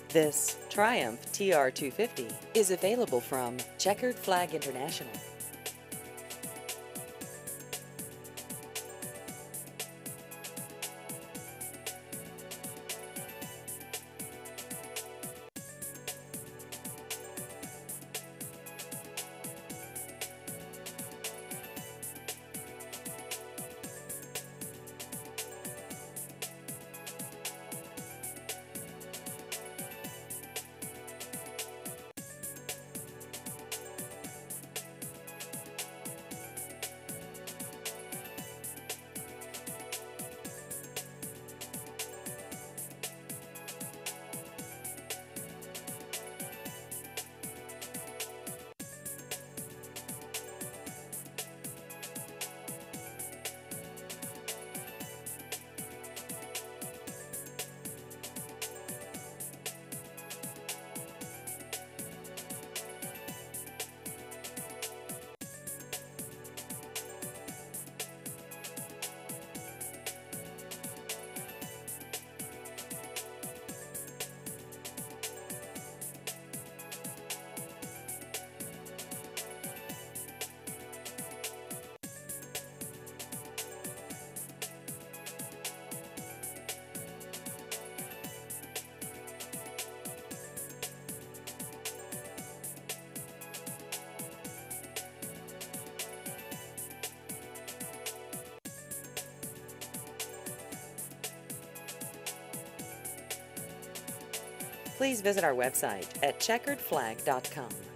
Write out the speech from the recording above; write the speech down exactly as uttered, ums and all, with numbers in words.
This Triumph T R two fifty is available from Checkered Flag International. Please visit our website at checkered flag dot com.